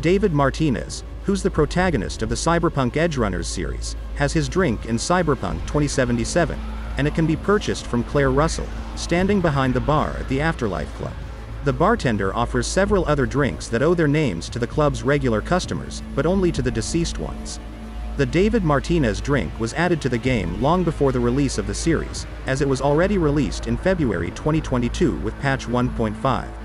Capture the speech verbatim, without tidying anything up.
David Martinez, who's the protagonist of the Cyberpunk Edgerunners series, has his drink in Cyberpunk twenty seventy-seven, and it can be purchased from Claire Russell, standing behind the bar at the Afterlife Club. The bartender offers several other drinks that owe their names to the club's regular customers, but only to the deceased ones. The David Martinez drink was added to the game long before the release of the series, as it was already released in February twenty twenty-two with patch one point five.